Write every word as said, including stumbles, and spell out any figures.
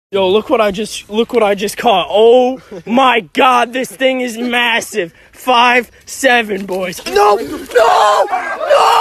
Yo, look what I just look what I just caught. Oh my god, this thing is massive. Five, seven, boys. No, no, no!